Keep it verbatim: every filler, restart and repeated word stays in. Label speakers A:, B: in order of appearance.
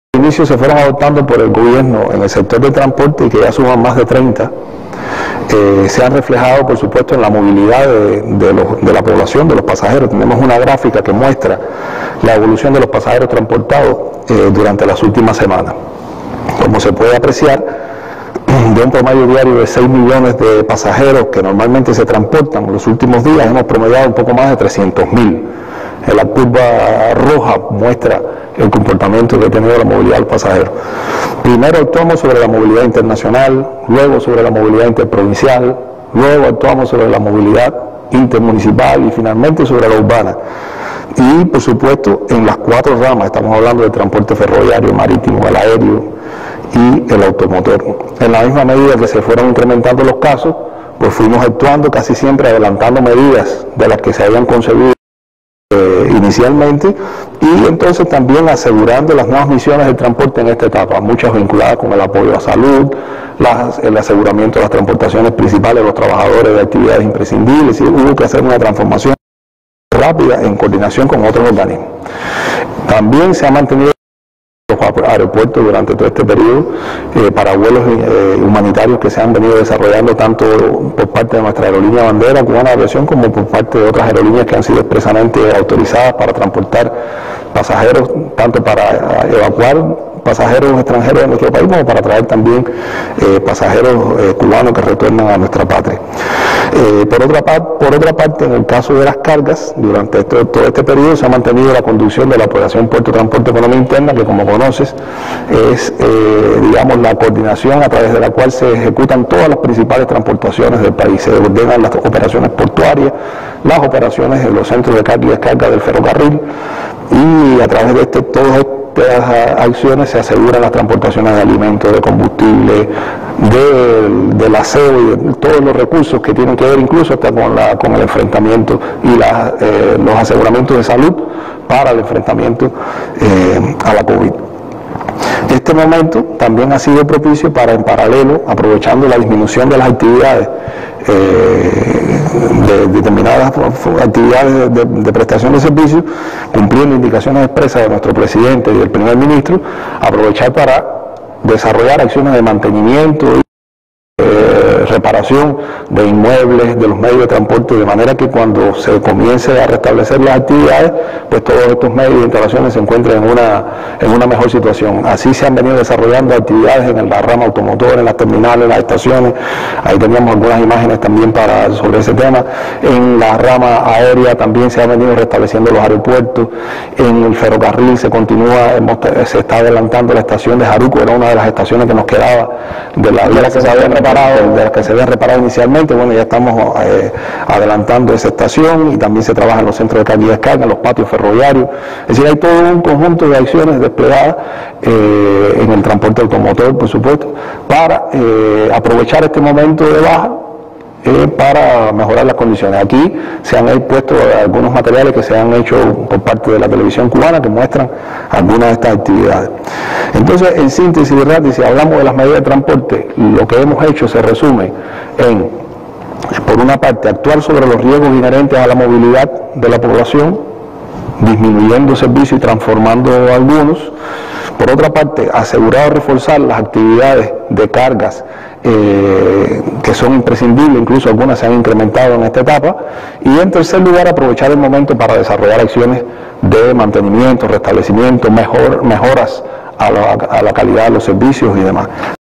A: Al inicio se fueron adoptando por el gobierno en el sector de transporte y que ya suman más de treinta, eh, se han reflejado por supuesto en la movilidad de, de, los, de la población, de los pasajeros. Tenemos una gráfica que muestra la evolución de los pasajeros transportados eh, durante las últimas semanas. Como se puede apreciar, de un promedio diario de seis millones de pasajeros que normalmente se transportan en los últimos días, hemos promediado un poco más de trescientos mil. En la curva roja muestra el comportamiento que ha tenido la movilidad de los pasajeros. Primero actuamos sobre la movilidad internacional, luego sobre la movilidad interprovincial, luego actuamos sobre la movilidad intermunicipal y finalmente sobre la urbana. Y por supuesto en las cuatro ramas, estamos hablando del transporte ferroviario, marítimo, el aéreo y el automotor. En la misma medida que se fueron incrementando los casos, pues fuimos actuando casi siempre adelantando medidas de las que se habían concebido Eh, inicialmente, y entonces también asegurando las nuevas misiones del transporte en esta etapa, muchas vinculadas con el apoyo a salud, las, el aseguramiento de las transportaciones principales de los trabajadores de actividades imprescindibles, y hubo que hacer una transformación rápida en coordinación con otros organismos. También se ha mantenido los aeropuertos durante todo este periodo eh, para vuelos eh, humanitarios que se han venido desarrollando tanto por parte de nuestra aerolínea bandera Cubana de Aviación como por parte de otras aerolíneas que han sido expresamente autorizadas para transportar pasajeros, tanto para evacuar pasajeros extranjeros de nuestro país como para traer también eh, pasajeros eh, cubanos que retornan a nuestra patria. Eh, por, otra par por otra parte, en el caso de las cargas, durante esto, todo este periodo se ha mantenido la conducción de la Operación Puerto Transporte Economía Interna, que como conoces es, eh, digamos, la coordinación a través de la cual se ejecutan todas las principales transportaciones del país. Se ordenan las operaciones portuarias, las operaciones en los centros de carga y descarga del ferrocarril, y a través de este, todos estos estas acciones se aseguran las transportaciones de alimentos, de combustible, de, del aseo y de todos los recursos que tienen que ver incluso hasta con, la, con el enfrentamiento y la, eh, los aseguramientos de salud para el enfrentamiento eh, a la COVID. Este momento también ha sido propicio para, en paralelo, aprovechando la disminución de las actividades, eh, de determinadas actividades de, de, de prestación de servicios, cumpliendo indicaciones expresas de nuestro presidente y del primer ministro, aprovechar para desarrollar acciones de mantenimiento y eh, reparación de inmuebles, de los medios de transporte, de manera que cuando se comience a restablecer las actividades, pues todos estos medios de instalaciones se encuentren en una, en una mejor situación. Así se han venido desarrollando actividades en la rama automotor, en las terminales, en las estaciones. Ahí teníamos algunas imágenes también para, sobre ese tema. En la rama aérea también se han venido restableciendo los aeropuertos. En el ferrocarril se continúa, se está adelantando la estación de Jaruco, era una de las estaciones que nos quedaba de la vía que se había reparado, de las que se había reparado inicialmente. Bueno, ya estamos eh, adelantando esa estación, y también se trabaja en los centros de carga y descarga, en los patios ferroviarios. Es decir, hay todo un conjunto de acciones desplegadas eh, en el transporte automotor, por supuesto, para eh, aprovechar este momento de baja eh, para mejorar las condiciones. Aquí se han puesto algunos materiales que se han hecho por parte de la televisión cubana que muestran algunas de estas actividades. Entonces, en síntesis, ¿verdad? Y si hablamos de las medidas de transporte, lo que hemos hecho se resume en, por una parte, actuar sobre los riesgos inherentes a la movilidad de la población, disminuyendo servicios y transformando algunos. Por otra parte, asegurar o reforzar las actividades de cargas eh, que son imprescindibles, incluso algunas se han incrementado en esta etapa. Y en tercer lugar, aprovechar el momento para desarrollar acciones de mantenimiento, restablecimiento, mejor, mejoras a la, a la calidad de los servicios y demás.